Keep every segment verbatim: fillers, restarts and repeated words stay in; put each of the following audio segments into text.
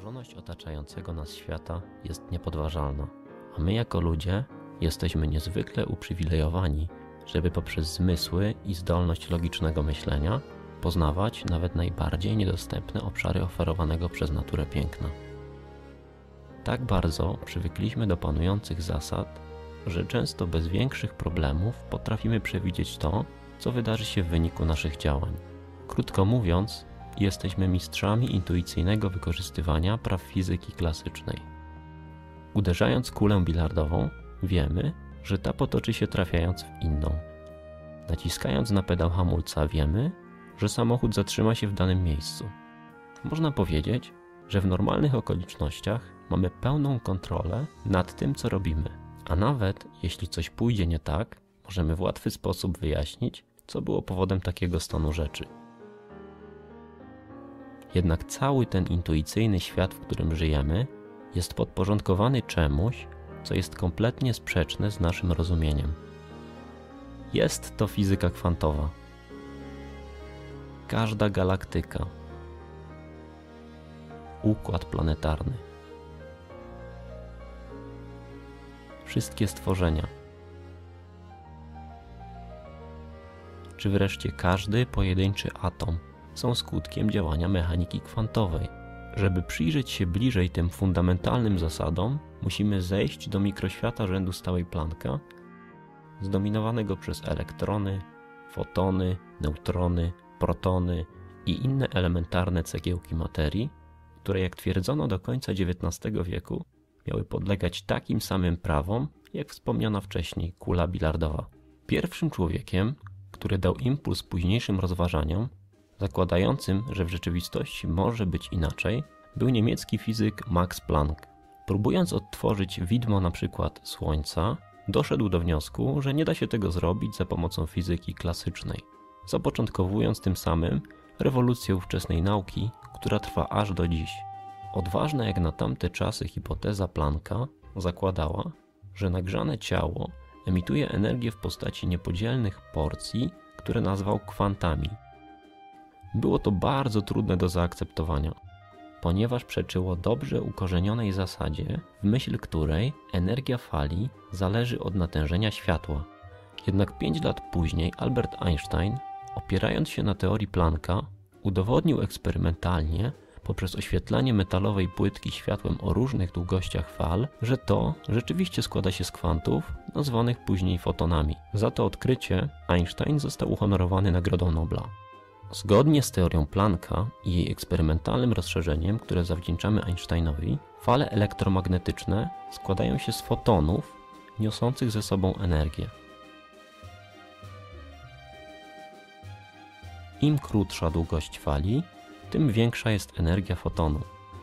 Złożoność otaczającego nas świata jest niepodważalna, a my jako ludzie jesteśmy niezwykle uprzywilejowani, żeby poprzez zmysły i zdolność logicznego myślenia poznawać nawet najbardziej niedostępne obszary oferowanego przez naturę piękna. Tak bardzo przywykliśmy do panujących zasad, że często bez większych problemów potrafimy przewidzieć to, co wydarzy się w wyniku naszych działań. Krótko mówiąc, jesteśmy mistrzami intuicyjnego wykorzystywania praw fizyki klasycznej. Uderzając kulę bilardową, wiemy, że ta potoczy się trafiając w inną. Naciskając na pedał hamulca, wiemy, że samochód zatrzyma się w danym miejscu. Można powiedzieć, że w normalnych okolicznościach mamy pełną kontrolę nad tym, co robimy, a nawet jeśli coś pójdzie nie tak, możemy w łatwy sposób wyjaśnić, co było powodem takiego stanu rzeczy. Jednak cały ten intuicyjny świat, w którym żyjemy, jest podporządkowany czemuś, co jest kompletnie sprzeczne z naszym rozumieniem. Jest to fizyka kwantowa. Każda galaktyka, układ planetarny, wszystkie stworzenia, czy wreszcie każdy pojedynczy atom są skutkiem działania mechaniki kwantowej. Żeby przyjrzeć się bliżej tym fundamentalnym zasadom, musimy zejść do mikroświata rzędu stałej Plancka, zdominowanego przez elektrony, fotony, neutrony, protony i inne elementarne cegiełki materii, które, jak twierdzono do końca dziewiętnastego wieku, miały podlegać takim samym prawom, jak wspomniana wcześniej kula bilardowa. Pierwszym człowiekiem, który dał impuls późniejszym rozważaniom, zakładającym, że w rzeczywistości może być inaczej, był niemiecki fizyk Max Planck. Próbując odtworzyć widmo na przykład Słońca, doszedł do wniosku, że nie da się tego zrobić za pomocą fizyki klasycznej, zapoczątkowując tym samym rewolucję ówczesnej nauki, która trwa aż do dziś. Odważna jak na tamte czasy hipoteza Plancka zakładała, że nagrzane ciało emituje energię w postaci niepodzielnych porcji, które nazwał kwantami. Było to bardzo trudne do zaakceptowania, ponieważ przeczyło dobrze ukorzenionej zasadzie, w myśl której energia fali zależy od natężenia światła. Jednak pięć lat później Albert Einstein, opierając się na teorii Plancka, udowodnił eksperymentalnie poprzez oświetlanie metalowej płytki światłem o różnych długościach fal, że to rzeczywiście składa się z kwantów, nazwanych później fotonami. Za to odkrycie Einstein został uhonorowany Nagrodą Nobla. Zgodnie z teorią Plancka i jej eksperymentalnym rozszerzeniem, które zawdzięczamy Einsteinowi, fale elektromagnetyczne składają się z fotonów niosących ze sobą energię. Im krótsza długość fali, tym większa jest energia fotonu.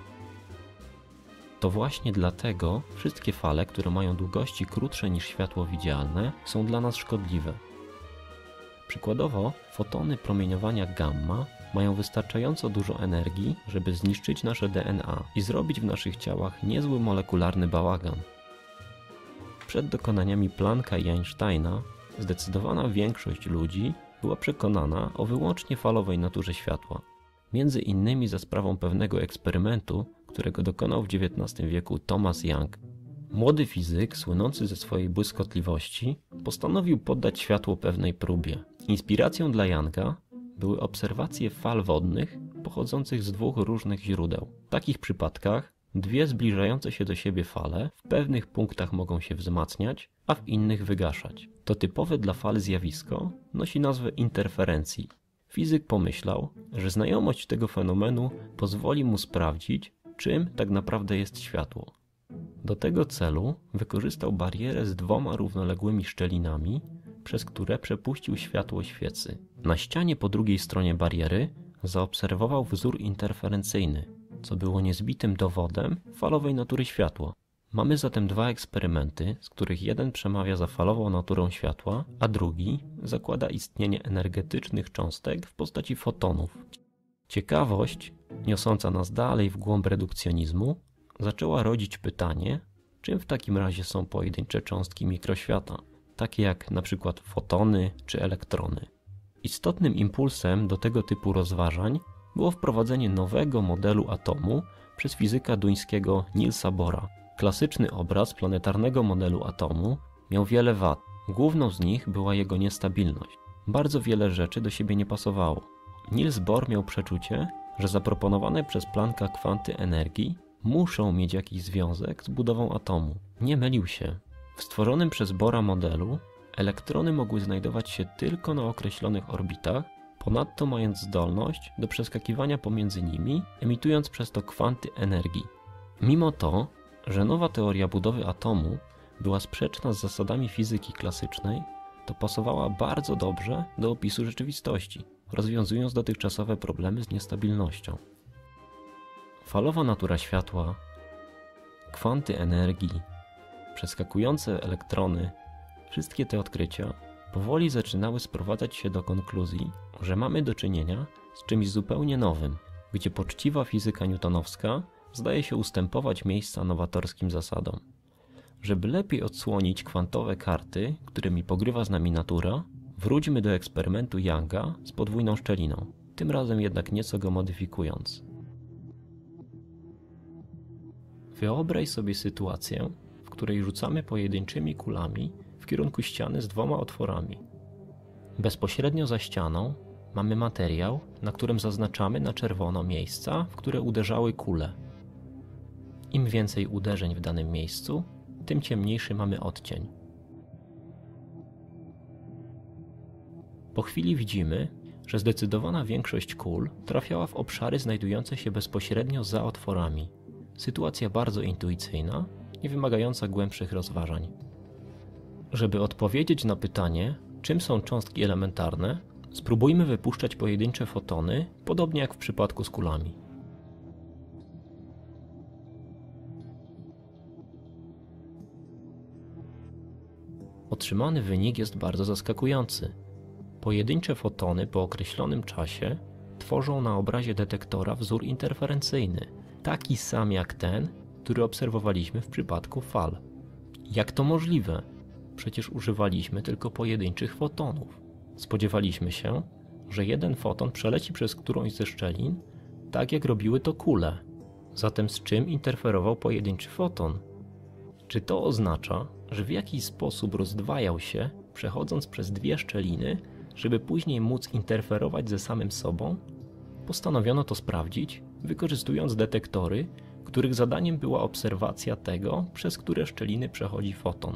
To właśnie dlatego wszystkie fale, które mają długości krótsze niż światło widzialne, są dla nas szkodliwe. Przykładowo, fotony promieniowania gamma mają wystarczająco dużo energii, żeby zniszczyć nasze D N A i zrobić w naszych ciałach niezły molekularny bałagan. Przed dokonaniami Plancka i Einsteina zdecydowana większość ludzi była przekonana o wyłącznie falowej naturze światła. Między innymi za sprawą pewnego eksperymentu, którego dokonał w dziewiętnastym wieku Thomas Young. Młody fizyk, słynący ze swojej błyskotliwości, postanowił poddać światło pewnej próbie. Inspiracją dla Younga były obserwacje fal wodnych pochodzących z dwóch różnych źródeł. W takich przypadkach dwie zbliżające się do siebie fale w pewnych punktach mogą się wzmacniać, a w innych wygaszać. To typowe dla fal zjawisko nosi nazwę interferencji. Fizyk pomyślał, że znajomość tego fenomenu pozwoli mu sprawdzić, czym tak naprawdę jest światło. Do tego celu wykorzystał barierę z dwoma równoległymi szczelinami, przez które przepuścił światło świecy. Na ścianie po drugiej stronie bariery zaobserwował wzór interferencyjny, co było niezbitym dowodem falowej natury światła. Mamy zatem dwa eksperymenty, z których jeden przemawia za falową naturą światła, a drugi zakłada istnienie energetycznych cząstek w postaci fotonów. Ciekawość, niosąca nas dalej w głąb redukcjonizmu, zaczęła rodzić pytanie, czym w takim razie są pojedyncze cząstki mikroświata, takie jak na przykład fotony czy elektrony. Istotnym impulsem do tego typu rozważań było wprowadzenie nowego modelu atomu przez fizyka duńskiego Nielsa Bohra. Klasyczny obraz planetarnego modelu atomu miał wiele wad. Główną z nich była jego niestabilność. Bardzo wiele rzeczy do siebie nie pasowało. Niels Bohr miał przeczucie, że zaproponowane przez Plancka kwanty energii muszą mieć jakiś związek z budową atomu. Nie mylił się. W stworzonym przez Bohra modelu elektrony mogły znajdować się tylko na określonych orbitach, ponadto mając zdolność do przeskakiwania pomiędzy nimi, emitując przez to kwanty energii. Mimo to, że nowa teoria budowy atomu była sprzeczna z zasadami fizyki klasycznej, to pasowała bardzo dobrze do opisu rzeczywistości, rozwiązując dotychczasowe problemy z niestabilnością. Falowa natura światła, kwanty energii, przeskakujące elektrony, wszystkie te odkrycia powoli zaczynały sprowadzać się do konkluzji, że mamy do czynienia z czymś zupełnie nowym, gdzie poczciwa fizyka newtonowska zdaje się ustępować miejsca nowatorskim zasadom. Żeby lepiej odsłonić kwantowe karty, którymi pogrywa z nami natura, wróćmy do eksperymentu Younga z podwójną szczeliną, tym razem jednak nieco go modyfikując. Wyobraź sobie sytuację, w której rzucamy pojedynczymi kulami w kierunku ściany z dwoma otworami. Bezpośrednio za ścianą mamy materiał, na którym zaznaczamy na czerwono miejsca, w które uderzały kule. Im więcej uderzeń w danym miejscu, tym ciemniejszy mamy odcień. Po chwili widzimy, że zdecydowana większość kul trafiała w obszary znajdujące się bezpośrednio za otworami. Sytuacja bardzo intuicyjna, nie wymagająca głębszych rozważań. Żeby odpowiedzieć na pytanie, czym są cząstki elementarne, spróbujmy wypuszczać pojedyncze fotony, podobnie jak w przypadku z kulami. Otrzymany wynik jest bardzo zaskakujący. Pojedyncze fotony po określonym czasie tworzą na obrazie detektora wzór interferencyjny, taki sam jak ten, który obserwowaliśmy w przypadku fal. Jak to możliwe? Przecież używaliśmy tylko pojedynczych fotonów. Spodziewaliśmy się, że jeden foton przeleci przez którąś ze szczelin, tak jak robiły to kule. Zatem z czym interferował pojedynczy foton? Czy to oznacza, że w jakiś sposób rozdwajał się, przechodząc przez dwie szczeliny, żeby później móc interferować ze samym sobą? Postanowiono to sprawdzić, wykorzystując detektory, których zadaniem była obserwacja tego, przez które szczeliny przechodzi foton.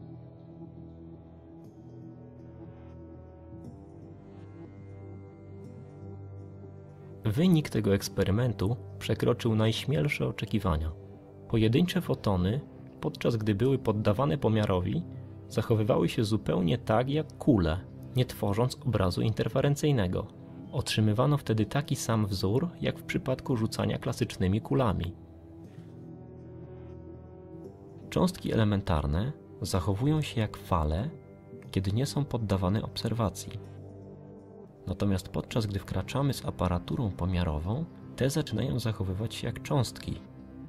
Wynik tego eksperymentu przekroczył najśmielsze oczekiwania. Pojedyncze fotony, podczas gdy były poddawane pomiarowi, zachowywały się zupełnie tak jak kule, nie tworząc obrazu interferencyjnego. Otrzymywano wtedy taki sam wzór, jak w przypadku rzucania klasycznymi kulami. Cząstki elementarne zachowują się jak fale, kiedy nie są poddawane obserwacji. Natomiast podczas gdy wkraczamy z aparaturą pomiarową, te zaczynają zachowywać się jak cząstki.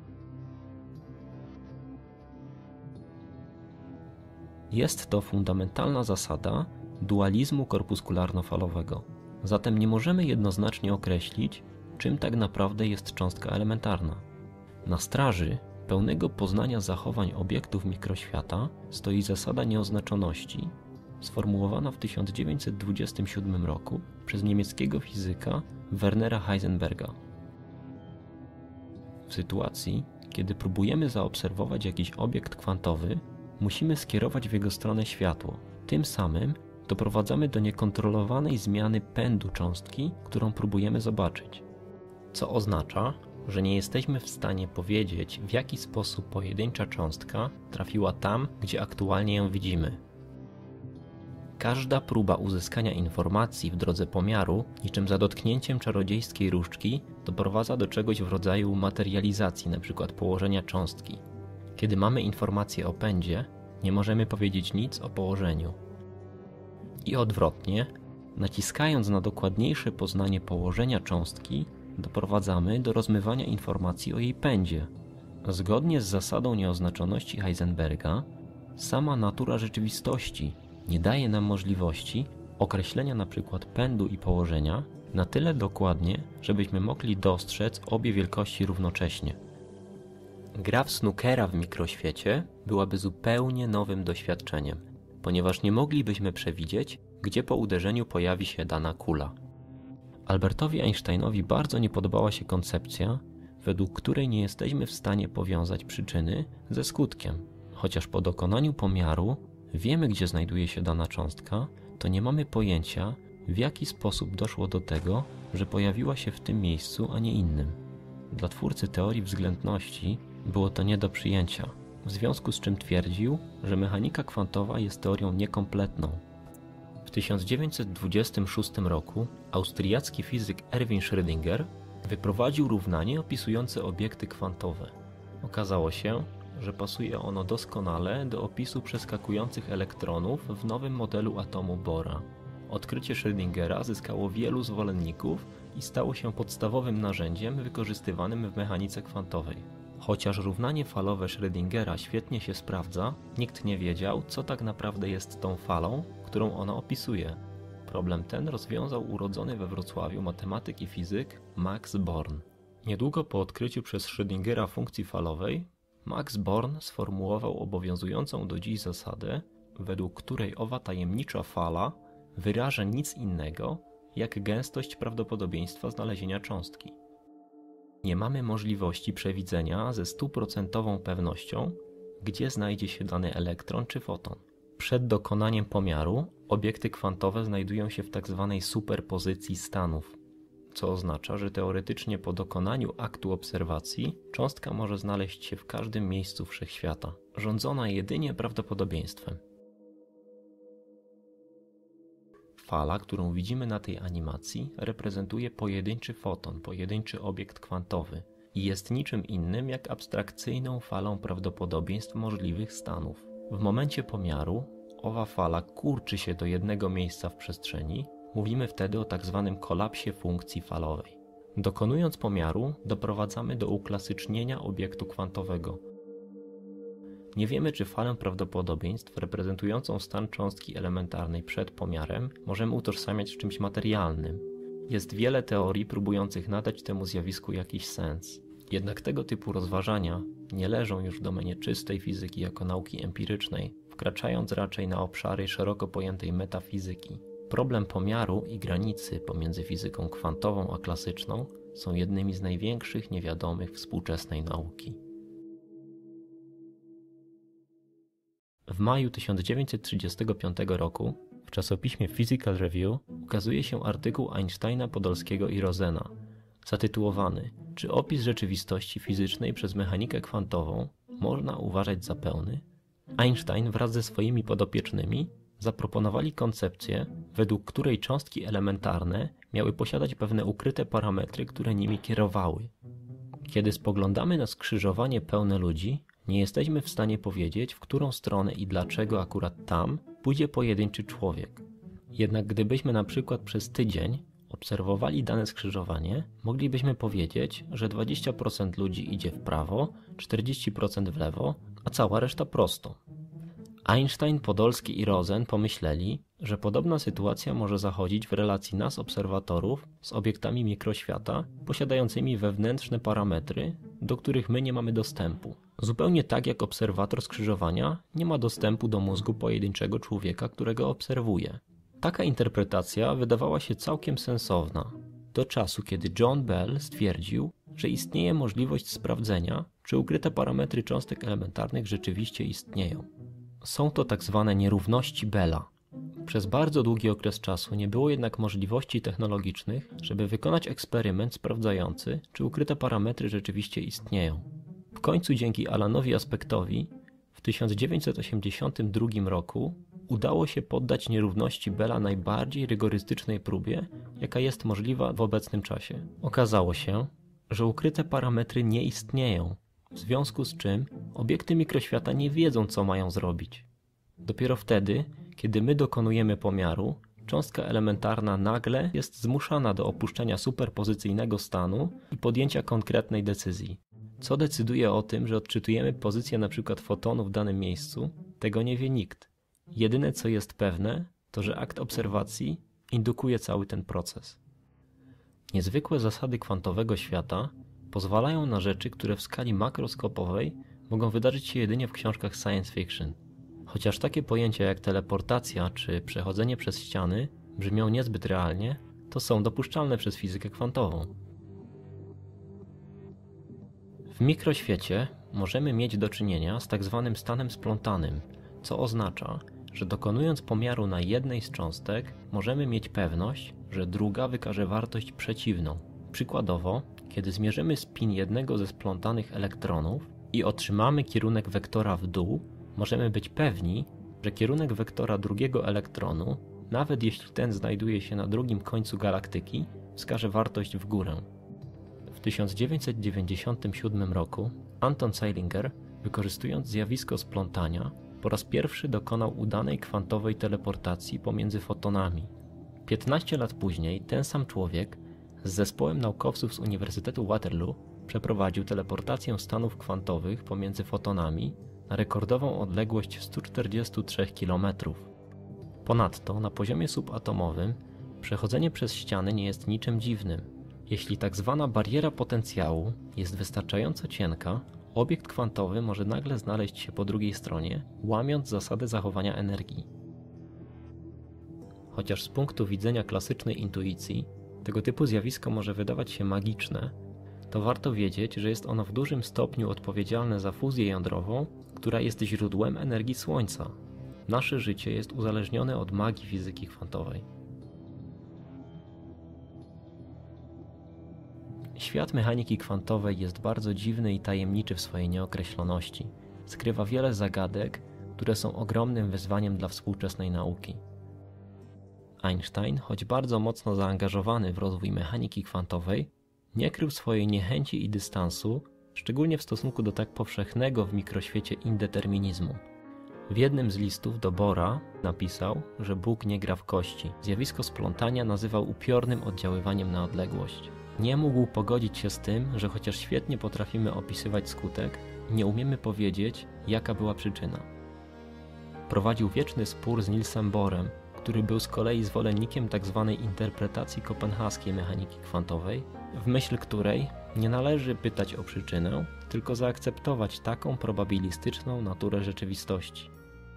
Jest to fundamentalna zasada dualizmu korpuskularno-falowego. Zatem nie możemy jednoznacznie określić, czym tak naprawdę jest cząstka elementarna. Na straży pełnego poznania zachowań obiektów mikroświata stoi zasada nieoznaczoności, sformułowana w tysiąc dziewięćset dwudziestym siódmym roku przez niemieckiego fizyka Wernera Heisenberga. W sytuacji, kiedy próbujemy zaobserwować jakiś obiekt kwantowy, musimy skierować w jego stronę światło. Tym samym doprowadzamy do niekontrolowanej zmiany pędu cząstki, którą próbujemy zobaczyć. Co oznacza, że nie jesteśmy w stanie powiedzieć, w jaki sposób pojedyncza cząstka trafiła tam, gdzie aktualnie ją widzimy. Każda próba uzyskania informacji w drodze pomiaru, niczym za dotknięciem czarodziejskiej różdżki, doprowadza do czegoś w rodzaju materializacji, np. położenia cząstki. Kiedy mamy informację o pędzie, nie możemy powiedzieć nic o położeniu. I odwrotnie, naciskając na dokładniejsze poznanie położenia cząstki, doprowadzamy do rozmywania informacji o jej pędzie. Zgodnie z zasadą nieoznaczoności Heisenberga, sama natura rzeczywistości nie daje nam możliwości określenia np. pędu i położenia na tyle dokładnie, żebyśmy mogli dostrzec obie wielkości równocześnie. Gra w snookera w mikroświecie byłaby zupełnie nowym doświadczeniem, ponieważ nie moglibyśmy przewidzieć, gdzie po uderzeniu pojawi się dana kula. Albertowi Einsteinowi bardzo nie podobała się koncepcja, według której nie jesteśmy w stanie powiązać przyczyny ze skutkiem. Chociaż po dokonaniu pomiaru wiemy, gdzie znajduje się dana cząstka, to nie mamy pojęcia, w jaki sposób doszło do tego, że pojawiła się w tym miejscu, a nie innym. Dla twórcy teorii względności było to nie do przyjęcia, w związku z czym twierdził, że mechanika kwantowa jest teorią niekompletną. W tysiąc dziewięćset dwudziestym szóstym roku austriacki fizyk Erwin Schrödinger wyprowadził równanie opisujące obiekty kwantowe. Okazało się, że pasuje ono doskonale do opisu przeskakujących elektronów w nowym modelu atomu Bohra. Odkrycie Schrödingera zyskało wielu zwolenników i stało się podstawowym narzędziem wykorzystywanym w mechanice kwantowej. Chociaż równanie falowe Schrödingera świetnie się sprawdza, nikt nie wiedział, co tak naprawdę jest tą falą, którą ona opisuje. Problem ten rozwiązał urodzony we Wrocławiu matematyk i fizyk Max Born. Niedługo po odkryciu przez Schrödingera funkcji falowej, Max Born sformułował obowiązującą do dziś zasadę, według której owa tajemnicza fala wyraża nic innego, jak gęstość prawdopodobieństwa znalezienia cząstki. Nie mamy możliwości przewidzenia ze stuprocentową pewnością, gdzie znajdzie się dany elektron czy foton. Przed dokonaniem pomiaru obiekty kwantowe znajdują się w tzw. superpozycji stanów, co oznacza, że teoretycznie po dokonaniu aktu obserwacji cząstka może znaleźć się w każdym miejscu wszechświata, rządzona jedynie prawdopodobieństwem. Fala, którą widzimy na tej animacji, reprezentuje pojedynczy foton, pojedynczy obiekt kwantowy i jest niczym innym jak abstrakcyjną falą prawdopodobieństw możliwych stanów. W momencie pomiaru owa fala kurczy się do jednego miejsca w przestrzeni, mówimy wtedy o tzw. kolapsie funkcji falowej. Dokonując pomiaru, doprowadzamy do uklasycznienia obiektu kwantowego. Nie wiemy, czy falę prawdopodobieństw reprezentującą stan cząstki elementarnej przed pomiarem możemy utożsamiać z czymś materialnym. Jest wiele teorii próbujących nadać temu zjawisku jakiś sens. Jednak tego typu rozważania nie leżą już w domenie czystej fizyki jako nauki empirycznej, wkraczając raczej na obszary szeroko pojętej metafizyki. Problem pomiaru i granicy pomiędzy fizyką kwantową a klasyczną są jednymi z największych niewiadomych współczesnej nauki. W maju tysiąc dziewięćset trzydziestego piątego roku w czasopiśmie Physical Review ukazuje się artykuł Einsteina, Podolskiego i Rosena zatytułowany „Czy opis rzeczywistości fizycznej przez mechanikę kwantową można uważać za pełny?” Einstein wraz ze swoimi podopiecznymi zaproponowali koncepcję, według której cząstki elementarne miały posiadać pewne ukryte parametry, które nimi kierowały. Kiedy spoglądamy na skrzyżowanie pełne ludzi, nie jesteśmy w stanie powiedzieć, w którą stronę i dlaczego akurat tam pójdzie pojedynczy człowiek. Jednak gdybyśmy na przykład przez tydzień obserwowali dane skrzyżowanie, moglibyśmy powiedzieć, że dwadzieścia procent ludzi idzie w prawo, czterdzieści procent w lewo, a cała reszta prosto. Einstein, Podolski i Rosen pomyśleli, że podobna sytuacja może zachodzić w relacji nas, obserwatorów, z obiektami mikroświata posiadającymi wewnętrzne parametry, do których my nie mamy dostępu. Zupełnie tak jak obserwator skrzyżowania nie ma dostępu do mózgu pojedynczego człowieka, którego obserwuje. Taka interpretacja wydawała się całkiem sensowna, do czasu kiedy John Bell stwierdził, że istnieje możliwość sprawdzenia, czy ukryte parametry cząstek elementarnych rzeczywiście istnieją. Są to tak zwane nierówności Bella. Przez bardzo długi okres czasu nie było jednak możliwości technologicznych, żeby wykonać eksperyment sprawdzający, czy ukryte parametry rzeczywiście istnieją. W końcu dzięki Alanowi Aspektowi w tysiąc dziewięćset osiemdziesiątym drugim roku udało się poddać nierówności Bella najbardziej rygorystycznej próbie, jaka jest możliwa w obecnym czasie. Okazało się, że ukryte parametry nie istnieją, w związku z czym obiekty mikroświata nie wiedzą, co mają zrobić. Dopiero wtedy, kiedy my dokonujemy pomiaru, cząstka elementarna nagle jest zmuszana do opuszczenia superpozycyjnego stanu i podjęcia konkretnej decyzji. Co decyduje o tym, że odczytujemy pozycję np. fotonu w danym miejscu, tego nie wie nikt. Jedyne co jest pewne, to że akt obserwacji indukuje cały ten proces. Niezwykłe zasady kwantowego świata Pozwalają na rzeczy, które w skali makroskopowej mogą wydarzyć się jedynie w książkach science fiction. Chociaż takie pojęcia jak teleportacja czy przechodzenie przez ściany brzmią niezbyt realnie, to są dopuszczalne przez fizykę kwantową. W mikroświecie możemy mieć do czynienia z tak zwanym stanem splątanym, co oznacza, że dokonując pomiaru na jednej z cząstek możemy mieć pewność, że druga wykaże wartość przeciwną. Przykładowo, kiedy zmierzymy spin jednego ze splątanych elektronów i otrzymamy kierunek wektora w dół, możemy być pewni, że kierunek wektora drugiego elektronu, nawet jeśli ten znajduje się na drugim końcu galaktyki, wskaże wartość w górę. W tysiąc dziewięćset dziewięćdziesiątym siódmym roku Anton Zeilinger, wykorzystując zjawisko splątania, po raz pierwszy dokonał udanej kwantowej teleportacji pomiędzy fotonami. piętnaście lat później ten sam człowiek z zespołem naukowców z Uniwersytetu Waterloo przeprowadził teleportację stanów kwantowych pomiędzy fotonami na rekordową odległość sto czterdzieści trzy kilometrów. Ponadto na poziomie subatomowym przechodzenie przez ściany nie jest niczym dziwnym. Jeśli tak zwana bariera potencjału jest wystarczająco cienka, obiekt kwantowy może nagle znaleźć się po drugiej stronie, łamiąc zasady zachowania energii. Chociaż z punktu widzenia klasycznej intuicji tego typu zjawisko może wydawać się magiczne, to warto wiedzieć, że jest ono w dużym stopniu odpowiedzialne za fuzję jądrową, która jest źródłem energii Słońca. Nasze życie jest uzależnione od magii fizyki kwantowej. Świat mechaniki kwantowej jest bardzo dziwny i tajemniczy w swojej nieokreśloności. Skrywa wiele zagadek, które są ogromnym wyzwaniem dla współczesnej nauki. Einstein, choć bardzo mocno zaangażowany w rozwój mechaniki kwantowej, nie krył swojej niechęci i dystansu, szczególnie w stosunku do tak powszechnego w mikroświecie indeterminizmu. W jednym z listów do Bohra napisał, że Bóg nie gra w kości. Zjawisko splątania nazywał upiornym oddziaływaniem na odległość. Nie mógł pogodzić się z tym, że chociaż świetnie potrafimy opisywać skutek, nie umiemy powiedzieć, jaka była przyczyna. Prowadził wieczny spór z Nielsem Bohrem, który był z kolei zwolennikiem tzw. interpretacji kopenhaskiej mechaniki kwantowej, w myśl której nie należy pytać o przyczynę, tylko zaakceptować taką probabilistyczną naturę rzeczywistości.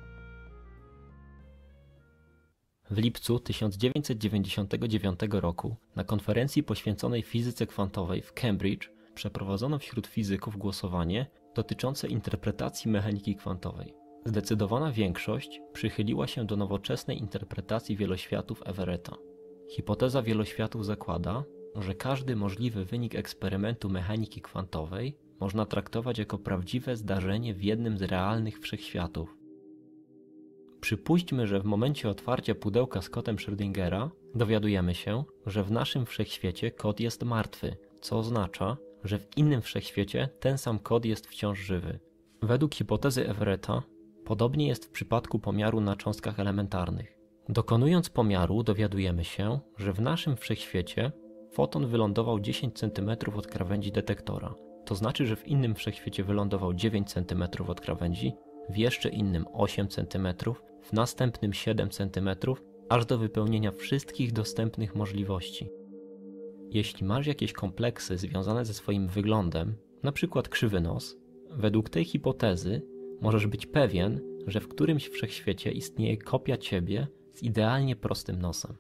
W lipcu tysiąc dziewięćset dziewięćdziesiątego dziewiątego roku na konferencji poświęconej fizyce kwantowej w Cambridge przeprowadzono wśród fizyków głosowanie dotyczące interpretacji mechaniki kwantowej. Zdecydowana większość przychyliła się do nowoczesnej interpretacji wieloświatów Everetta. Hipoteza wieloświatów zakłada, że każdy możliwy wynik eksperymentu mechaniki kwantowej można traktować jako prawdziwe zdarzenie w jednym z realnych wszechświatów. Przypuśćmy, że w momencie otwarcia pudełka z kodem Schrödingera dowiadujemy się, że w naszym wszechświecie kod jest martwy, co oznacza, że w innym wszechświecie ten sam kod jest wciąż żywy. Według hipotezy Everetta podobnie jest w przypadku pomiaru na cząstkach elementarnych. Dokonując pomiaru dowiadujemy się, że w naszym wszechświecie foton wylądował dziesięć centymetrów od krawędzi detektora. To znaczy, że w innym wszechświecie wylądował dziewięć centymetrów od krawędzi, w jeszcze innym osiem centymetrów, w następnym siedem centymetrów, aż do wypełnienia wszystkich dostępnych możliwości. Jeśli masz jakieś kompleksy związane ze swoim wyglądem, na przykład krzywy nos, według tej hipotezy możesz być pewien, że w którymś wszechświecie istnieje kopia ciebie z idealnie prostym nosem.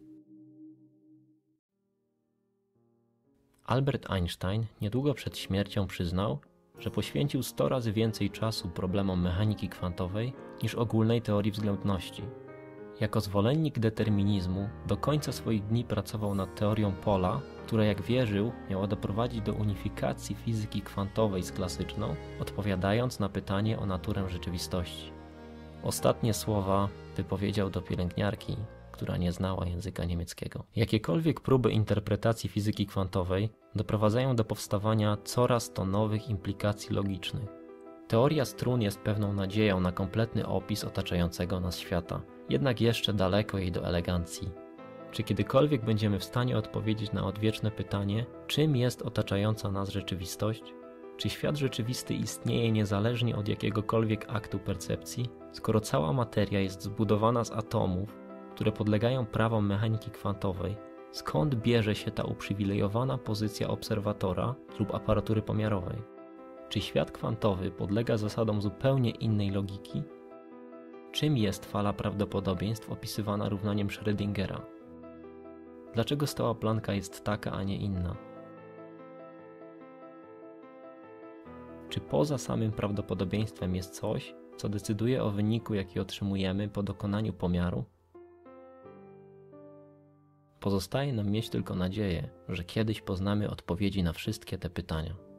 Albert Einstein niedługo przed śmiercią przyznał, że poświęcił sto razy więcej czasu problemom mechaniki kwantowej niż ogólnej teorii względności. Jako zwolennik determinizmu do końca swoich dni pracował nad teorią pola, która, jak wierzył, miała doprowadzić do unifikacji fizyki kwantowej z klasyczną, odpowiadając na pytanie o naturę rzeczywistości. Ostatnie słowa wypowiedział do pielęgniarki, która nie znała języka niemieckiego. Jakiekolwiek próby interpretacji fizyki kwantowej doprowadzają do powstawania coraz to nowych implikacji logicznych. Teoria strun jest pewną nadzieją na kompletny opis otaczającego nas świata, jednak jeszcze daleko jej do elegancji. Czy kiedykolwiek będziemy w stanie odpowiedzieć na odwieczne pytanie, czym jest otaczająca nas rzeczywistość? Czy świat rzeczywisty istnieje niezależnie od jakiegokolwiek aktu percepcji, skoro cała materia jest zbudowana z atomów, które podlegają prawom mechaniki kwantowej, Skąd bierze się ta uprzywilejowana pozycja obserwatora lub aparatury pomiarowej? Czy świat kwantowy podlega zasadom zupełnie innej logiki? Czym jest fala prawdopodobieństw opisywana równaniem Schrödingera? Dlaczego stała Plancka jest taka, a nie inna? Czy poza samym prawdopodobieństwem jest coś, co decyduje o wyniku, jaki otrzymujemy po dokonaniu pomiaru? Pozostaje nam mieć tylko nadzieję, że kiedyś poznamy odpowiedzi na wszystkie te pytania.